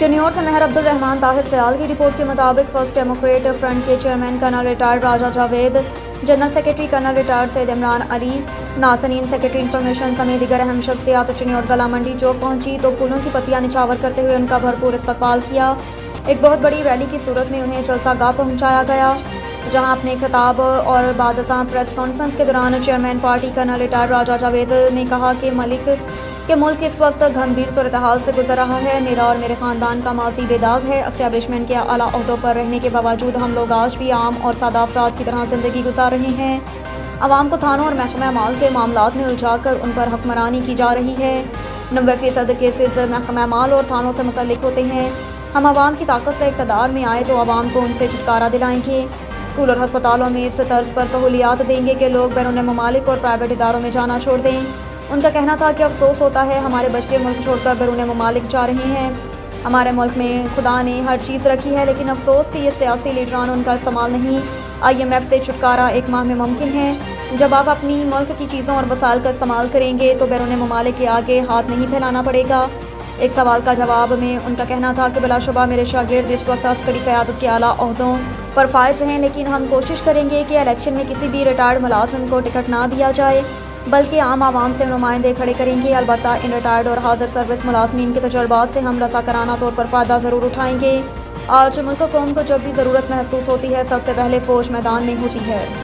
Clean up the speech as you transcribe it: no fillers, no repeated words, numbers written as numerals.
चिन्नौर से मेहर अब्दुल रहमान ताहिर सयाल की रिपोर्ट के मुताबिक फर्स्ट डेमोक्रेट फ्रंट के chairman colonel retired Raja Javed, general secretary colonel retired Syed Imran Ali, नासरीन सेक्रेटरी इंफॉर्मेशन समेत दीगर अहम शख्सियात चिन्नौर गला मंडी चौक पहुंची तो फूलों की पत्तियां निछावर करते हुए उनका भरपूर इस्तकबाल किया। एक बहुत बड़ी रैली की सूरत में उन्हें जलसागाह पहुंचाया गया, जहां अपने खिताब और बादशाह प्रेस कॉन्फ्रेंस के दौरान chairman party colonel retired Raja Javed ने कहा कि मुल्क इस वक्त गंभीर सूरत हाल से गुजर रहा है। मेरा और मेरे ख़ानदान का माजी बेदाग है। एस्टेब्लिशमेंट के आला ओहदों पर रहने के बावजूद हम लोग आज भी आम और सादा अफराद की तरह ज़िंदगी गुजार रहे हैं। आवाम को थानों और महकमा माल के मामलात में उलझाकर उन पर हुक्मरानी की जा रही है। 90% केसेस महकमा माल और थानों से मुतल्लिक होते हैं। हम आवाम की ताकत से इक़्तिदार में आए तो आवाम को उनसे छुटकारा दिलाएंगे। स्कूल और अस्पतालों में इस तर्ज पर सहूलियात देंगे कि लोग बैरून ममालिक और प्राइवेट इदारों में जाना छोड़ दें। उनका कहना था कि अफसोस होता है हमारे बच्चे मुल्क छोड़कर बैरून ममालिक जा रहे हैं। हमारे मुल्क में खुदा ने हर चीज़ रखी है, लेकिन अफसोस कि ये सियासी लीडरान उनका इस्तेमाल नहीं। IMF से छुटकारा 1 माह में मुमकिन है। जब आप अपनी मुल्क की चीज़ों और वसाइल का इस्तेमाल करेंगे तो बैरून ममालिक के आगे हाथ नहीं फैलाना पड़ेगा। एक सवाल का जवाब में उनका कहना था कि बिलाशुबा मेरे शागिर्द इस वक्त अस्करी क़यादत के आला ओहदों पर फायज हैं, लेकिन हम कोशिश करेंगे कि इलेक्शन में किसी भी रिटायर्ड मुलाजिम को टिकट ना दिया जाए, बल्कि आम आवाम से नुमाइंदे खड़े करेंगे। अलबत्ता इन रिटायर्ड और हाजिर सर्विस मुलाजमीन के तजुर्बात से हम रज़ाकाराना तौर पर फ़ायदा ज़रूर उठाएंगे। आज मुल्क कौम को जब भी ज़रूरत महसूस होती है सबसे पहले फ़ौज मैदान में होती है।